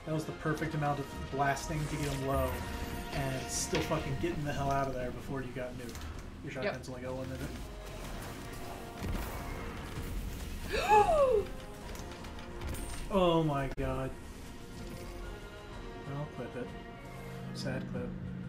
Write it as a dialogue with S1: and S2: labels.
S1: That was the perfect amount of blasting to get him low, and still fucking getting the hell out of there before you got nuked. Your shotgun's only got 1 minute. Oh my god. I'll clip it. Sad clip.